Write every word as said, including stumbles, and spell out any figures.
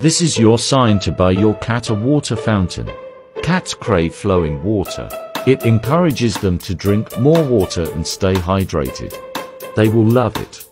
This is your sign to buy your cat a water fountain. Cats crave flowing water. It encourages them to drink more water and stay hydrated. They will love it.